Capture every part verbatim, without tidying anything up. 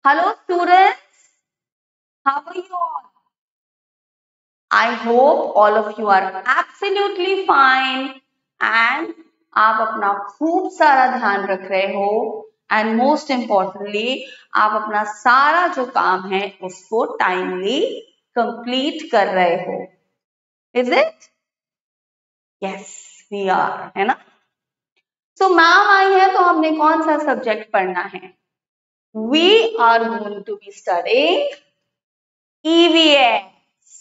Hello students, how are you all? I hope all of you are absolutely fine and आप अपना खूब सारा ध्यान रख रहे हो and most importantly आप अपना सारा जो काम है उसको timely complete कर रहे हो. Is it? Yes, we are, है ना? So मैम आई है तो हमने कौन सा सब्जेक्ट पढ़ना है? We are going to be studying E V S.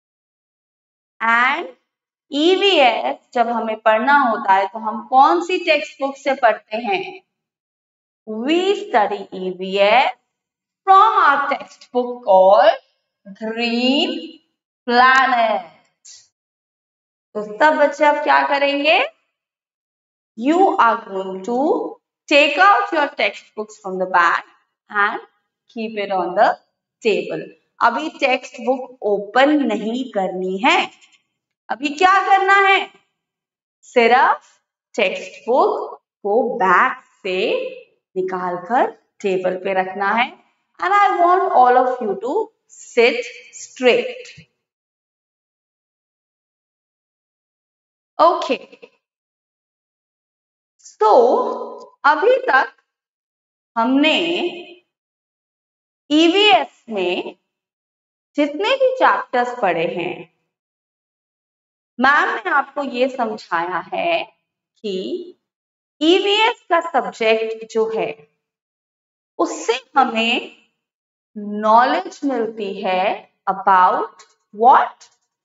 And E V S जब हमें पढ़ना होता है तो हम कौन सी टेक्स्ट बुक से पढ़ते हैं? We study E V S from our textbook called Green Planet. तो सब बच्चे अब क्या करेंगे? You are going to take out your textbooks from the bag and keep it on the table. अभी टेक्स्ट बुक ओपन नहीं करनी है. अभी क्या करना है? सिर्फ टेक्स्ट बुक को बैग से निकालकर टेबल पे रखना है. And I want all of you to sit straight. Okay, so अभी तक हमने E V S में जितने भी चैप्टर्स पढ़े हैं, मैम ने आपको ये समझाया है कि E V S का सब्जेक्ट जो है उससे हमें नॉलेज मिलती है about what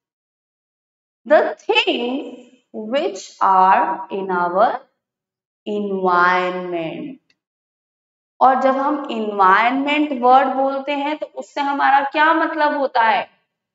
the things which are in our environment. और जब हम इन्वायरमेंट वर्ड बोलते हैं तो उससे हमारा क्या मतलब होता है?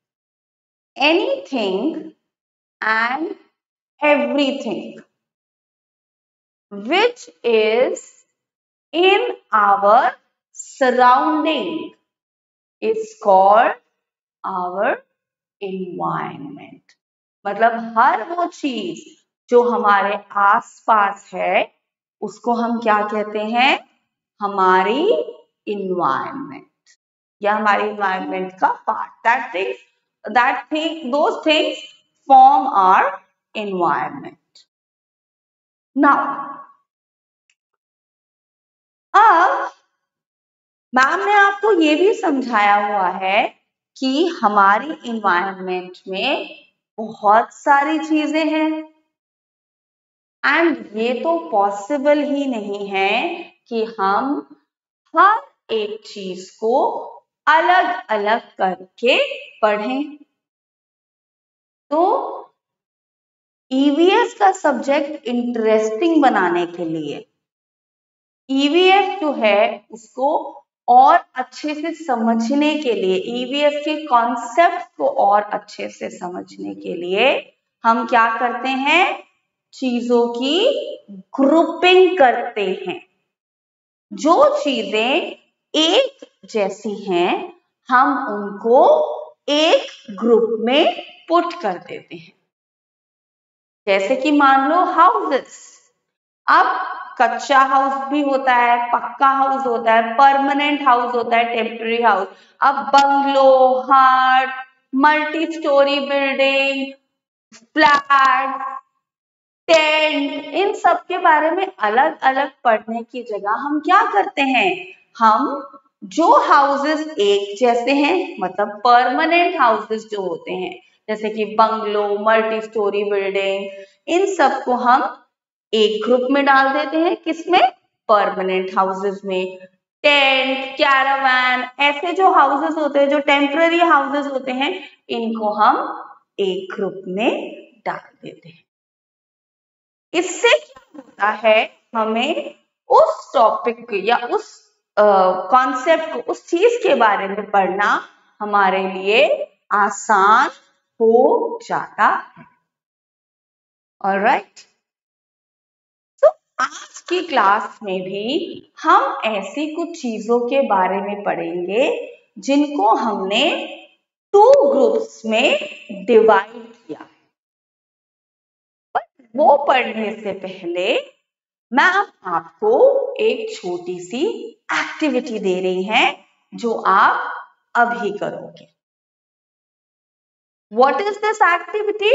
Anything and everything which is in our surrounding is called our environment. मतलब हर वो चीज जो हमारे आसपास है उसको हम क्या कहते हैं? हमारी environment या हमारी environment का part. That things, that thing, those things form our environment. Now, अब मैम ने आपको ये भी समझाया हुआ है कि हमारी इन्वायरमेंट में बहुत सारी चीजें हैं एंड ये तो पॉसिबल ही नहीं है कि हम हर एक चीज को अलग अलग करके पढ़ें. तो E V S का सब्जेक्ट इंटरेस्टिंग बनाने के लिए E V S जो है उसको और अच्छे से समझने के लिए, E V S के कॉन्सेप्ट को और अच्छे से समझने के लिए हम क्या करते हैं? चीजों की ग्रुपिंग करते हैं. जो चीजें एक जैसी हैं हम उनको एक ग्रुप में पुट कर देते हैं. जैसे कि मान लो हाउसेस. अब कच्चा हाउस भी होता है, पक्का हाउस होता है, परमानेंट हाउस होता है, टेम्पररी हाउस. अब bungalow, hut, multi storey building, flat, tent, इन सब के बारे में अलग अलग पढ़ने की जगह हम क्या करते हैं? हम जो हाउसेस एक जैसे हैं, मतलब परमानेंट हाउसेस जो होते हैं जैसे कि बंगलो, मल्टी स्टोरी बिल्डिंग, इन सब को हम एक ग्रुप में डाल देते हैं. किसमें? परमानेंट हाउसेस में. टेंट, कैरावान, ऐसे जो हाउसेस होते हैं, जो टेम्पररी हाउसेस होते हैं, इनको हम एक ग्रुप में डाल देते हैं. इससे क्या होता है? हमें उस टॉपिक या उस कॉन्सेप्ट को, उस चीज के बारे में पढ़ना हमारे लिए आसान हो जाता है. ऑलराइट, तो आज की क्लास में भी हम ऐसी कुछ चीजों के बारे में पढ़ेंगे जिनको हमने टू ग्रुप्स में डिवाइड किया. पर वो पढ़ने से पहले मैं आपको एक छोटी सी एक्टिविटी दे रही हैं जो आप अभी करोगे। What is this activity?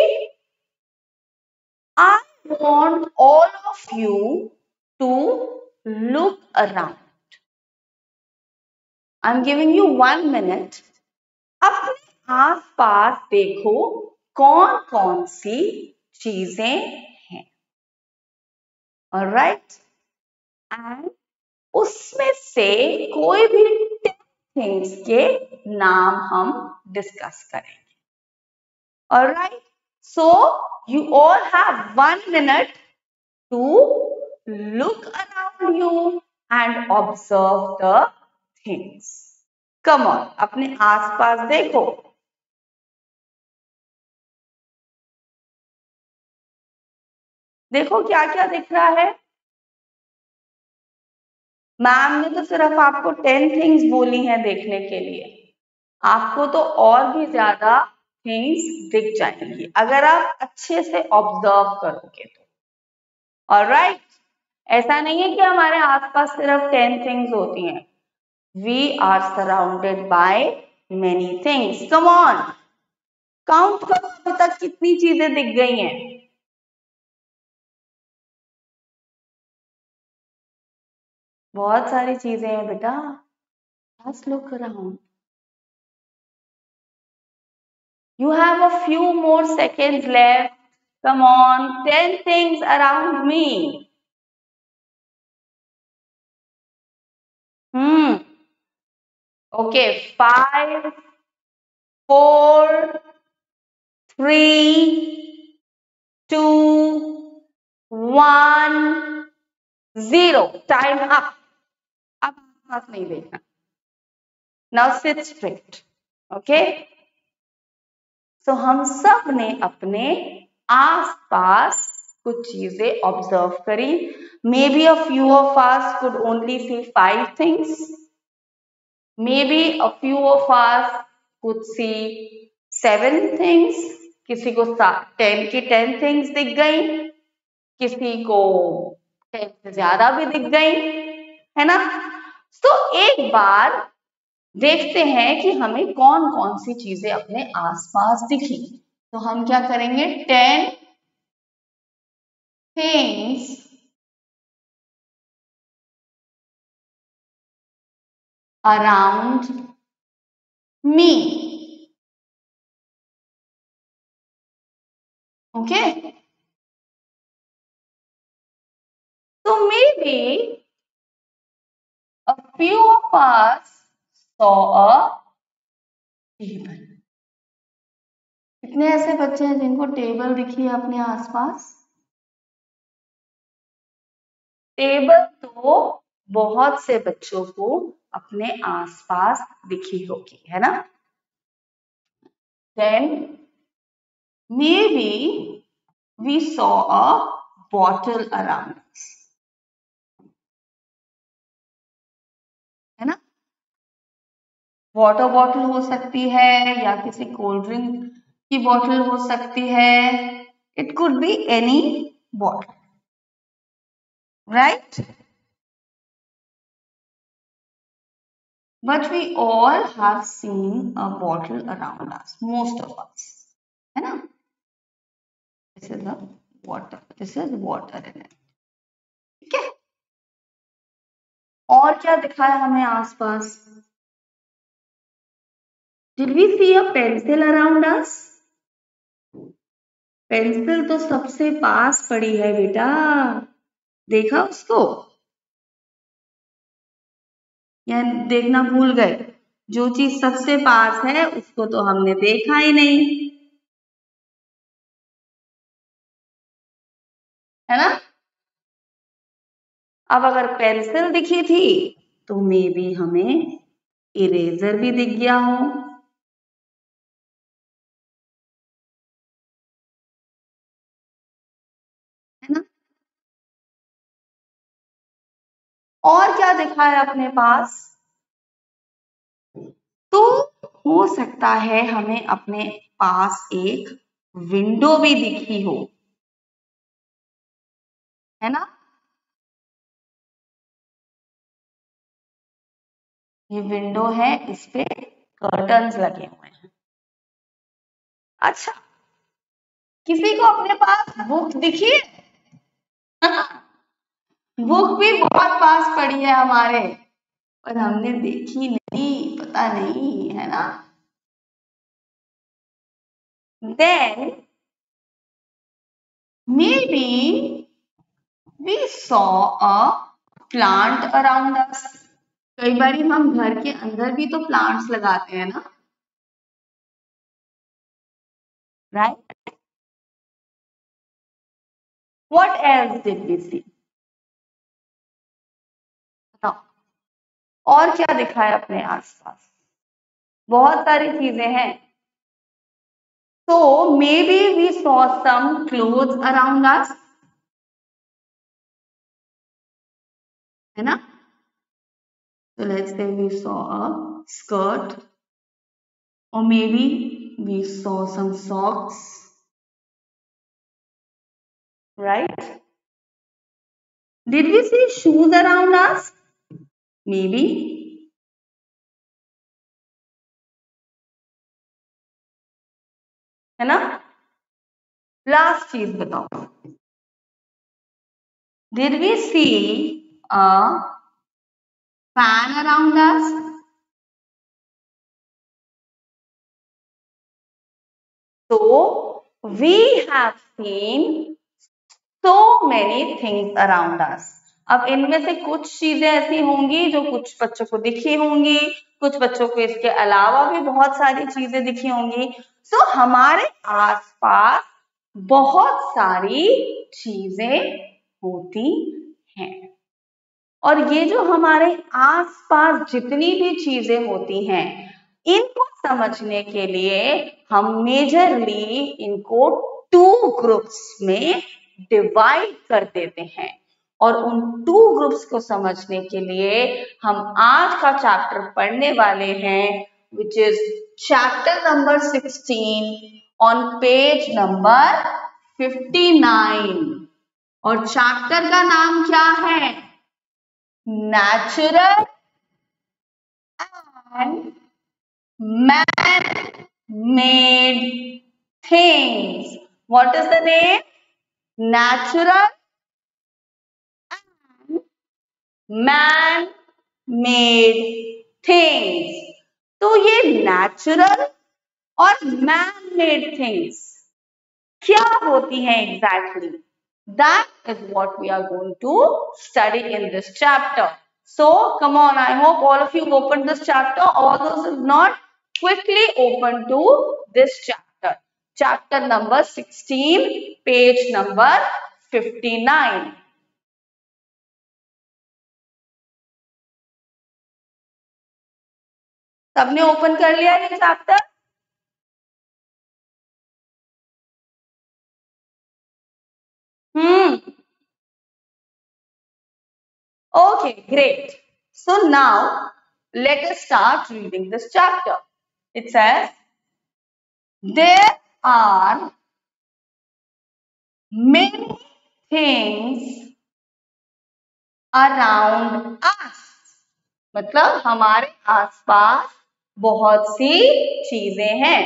I want all of you to look around. I'm giving you one minute. अपने आसपास देखो कौन कौन सी चीजें हैं। Alright? And उसमें से कोई भी ten things के नाम हम डिस्कस करेंगे। Alright? So you all have one minute to look around you and observe the things. Come on, अपने आसपास देखो। देखो क्या क्या दिख रहा है। मैम ने तो सिर्फ आपको टेन थिंग्स बोली हैं देखने के लिए, आपको तो और भी ज्यादा थिंग्स दिख जाएंगी अगर आप अच्छे से ऑब्जर्व करोगे तो। ऑलराइट, ऐसा नहीं है कि हमारे आसपास सिर्फ टेन थिंग्स होती हैं। We are surrounded by many things. Come on, count करो अभी तक कितनी चीजें दिख गई हैं। बहुत सारी चीजें हैं बेटा। Just look around. You have a few more seconds left. Come on, ten things around me. Hmm. Okay, five, four, three, two, one, zero. Time up. अब आसपास नहीं देखना। Now sit straight. Okay? So हम सब ने अपने आसपास कुछ चीजें ऑब्जर्व करी। Maybe a few of us could only see five things. Maybe a few of us could see seven things. किसी को ten की ten things दिख गई, किसी को ten से ज्यादा भी दिख गई, है ना। तो एक बार देखते हैं कि हमें कौन कौन सी चीजें अपने आसपास दिखी। तो हम क्या करेंगे, ten things around me. Okay? So maybe a few of us saw a table. कितने ऐसे बच्चे हैं जिनको टेबल दिखी है अपने आसपास? टेबल तो बहुत से बच्चों को अपने आसपास दिखी होगी, है ना। Then maybe we saw a bottle around us, है ना। वाटर बॉटल हो सकती है या किसी कोल्ड ड्रिंक की बॉटल हो सकती है। It could be any bottle, right. But we all have seen a bottle around us, most of us, है ना। This is a water, this is water in it, ठीक है। और क्या दिखा है हमें आसपास? Did we see a pencil around us? Pencil तो सबसे पास पड़ी है बेटा, देखा उसको या देखना भूल गए? जो चीज सबसे पास है उसको तो हमने देखा ही नहीं, है ना। अब अगर पेंसिल दिखी थी तो मे बी हमें इरेजर भी दिख गया हो, है ना। और क्या दिखा है अपने पास? तो हो सकता है हमें अपने पास एक विंडो भी दिखी हो, है ना। ये विंडो है, इस पे कर्टन्स लगे हुए हैं। अच्छा, किसी को अपने पास बुक दिखी है? बुक भी बहुत पास पड़ी है हमारे, पर हमने देखी नहीं, पता नहीं, है ना? Then maybe we saw a plant around us. कई बार हम घर के अंदर भी तो प्लांट्स लगाते हैं ना, right? What else did we see? बताओ, और क्या दिखा है अपने आसपास? बहुत सारी चीजें हैं। So maybe we saw some clothes around us, है ना? So let's say we saw a skirt, or maybe we saw some socks, right? Did we see shoes around us? Maybe. है ना? लास्ट चीज बताओ, Did we see a fan around us? So we have seen so many things around us. अब इनमें से कुछ चीजें ऐसी होंगी जो कुछ बच्चों को दिखी होंगी, कुछ बच्चों को इसके अलावा भी बहुत सारी चीजें दिखी होंगी। सो so, हमारे आसपास बहुत सारी चीजें होती हैं, और ये जो हमारे आसपास जितनी भी चीजें होती हैं, इनको समझने के लिए हम मेजरली इनको टू ग्रुप्स में डिवाइड कर देते हैं, और उन टू ग्रुप्स को समझने के लिए हम आज का चैप्टर पढ़ने वाले हैं, which is chapter number sixteen on page number fifty nine. और चैप्टर का नाम क्या है? Natural and man-made things. What is the name? Natural and man-made things. तो ये natural और man-made things क्या होती हैं exactly? That is what we are going to study in this chapter. So come on, I hope all of you opened this chapter. All those who not, quickly open to this chapter. Chapter number sixteen, page number fifty-nine. सबने open कर लिया ये chapter? Hmm. Okay, great. So now let us start reading this chapter. It says, there are many things around us. मतलब हमारे आसपास बहुत सी चीजें हैं.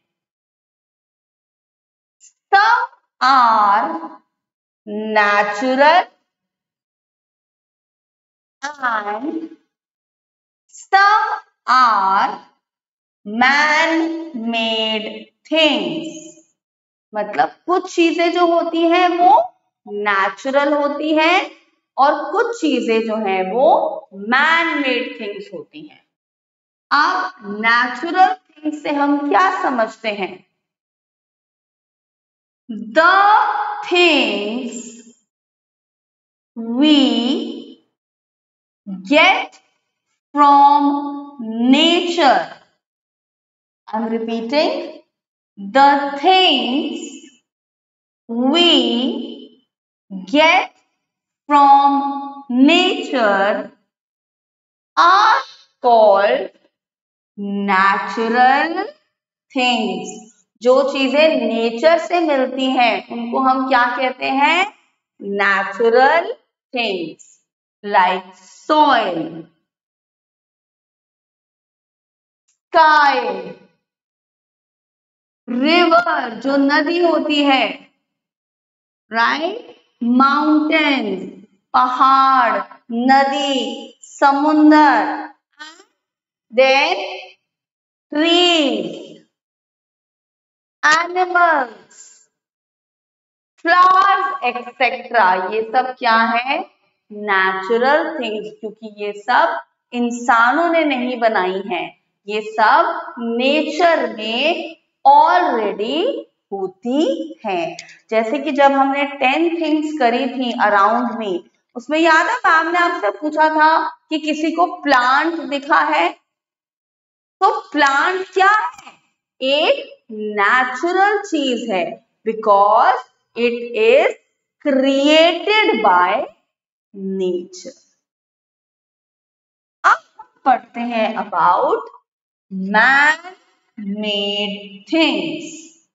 Some are natural and some are man-made things. मतलब कुछ चीजें जो होती हैं वो नेचुरल होती हैं, और कुछ चीजें जो हैं वो मैन मेड थिंग्स होती हैं. अब नेचुरल थिंग्स से हम क्या समझते हैं? The things we get from nature. I am repeating, the things we get from nature are called natural things. जो चीजें नेचर से मिलती हैं उनको हम क्या कहते हैं? Natural things. Like soil, sky, river जो नदी होती है, राइट, माउंटेन्स पहाड़, नदी, समुंदर, then trees, animals, flowers etcetera, ये सब क्या है, नेचुरल थिंग्स, क्योंकि ये सब इंसानों ने नहीं बनाई है, ये सब नेचर में ऑलरेडी होती हैं। जैसे कि जब हमने टेन थिंग्स करी थी अराउंड मी, उसमें याद है मैम ने आपसे पूछा था कि किसी को प्लांट दिखा है, तो प्लांट क्या है, एक नेचुरल चीज है, because it is created by nature. अब हम पढ़ते हैं about man made things.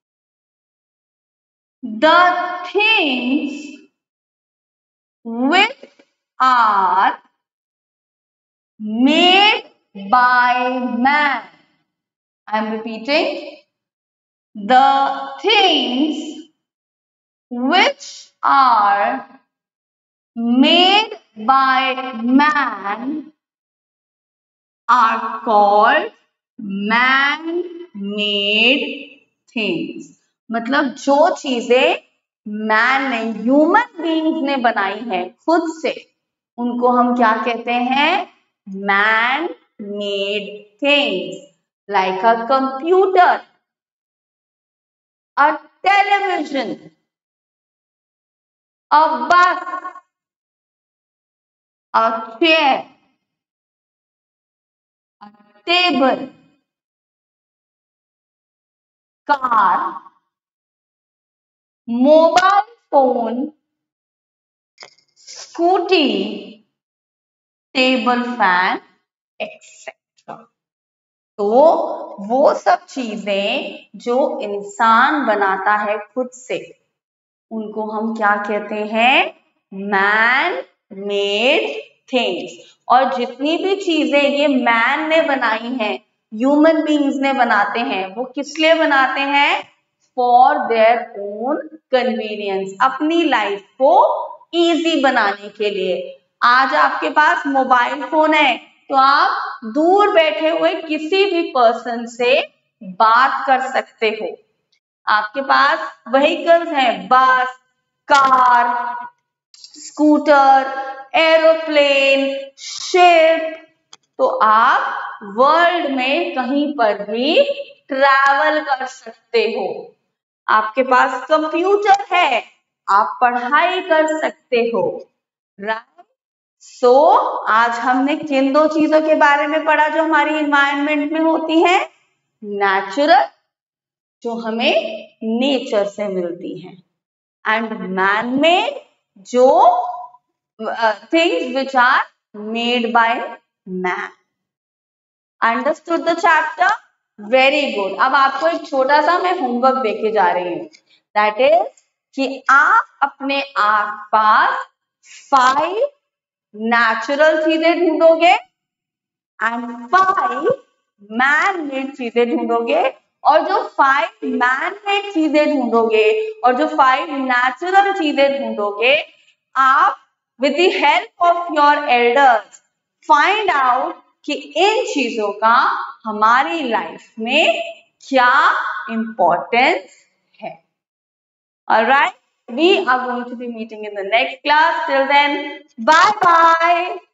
The things which are made by man. I am repeating. The things which are made by man are called man-made things. मतलब जो चीजें man ने, human beings ने बनाई है खुद से, उनको हम क्या कहते हैं, man made things, like a computer, a television, a bus, a chair, a table, car, mobile phone, scooty, table fan etcetera. तो वो सब चीजें जो इंसान बनाता है खुद से, उनको हम क्या कहते हैं, मैन मेड थिंग्स। और जितनी भी चीजें ये मैन ने बनाई हैं, ह्यूमन बीइंग्स ने बनाते हैं, वो किस लिए बनाते हैं, फॉर देयर ओन कन्वीनियंस, अपनी लाइफ को इजी बनाने के लिए। आज आपके पास मोबाइल फोन है, तो आप दूर बैठे हुए किसी भी पर्सन से बात कर सकते हो। आपके पास व्हीकल्स हैं, बस, कार, स्कूटर, एरोप्लेन, शिप, तो आप वर्ल्ड में कहीं पर भी ट्रैवल कर सकते हो। आपके पास कंप्यूटर है, आप पढ़ाई कर सकते हो, राइट। सो आज हमने किन दो चीजों के बारे में पढ़ा जो हमारी एनवायरनमेंट में होती हैं, नेचुरल, जो हमें नेचर से मिलती हैं, एंड मैन मेड, जो things which are made by man. Understood the chapter, very good. अब आपको एक छोटा सा मैं होमवर्क देके जा रही हूँ, दैट इज कि आप अपने आस पास फाइव नेचुरल चीजें ढूंढोगे एंड फाइव मैन मेड चीजें ढूंढोगे, और जो फाइव मैन मेड चीजें ढूंढोगे और जो फाइव नेचुरल चीजें ढूंढोगे, आप with the help of your elders find out कि इन चीजों का हमारी लाइफ में क्या इंपॉर्टेंस है। Alright, we are going to be meeting in the next class. Till then, bye bye.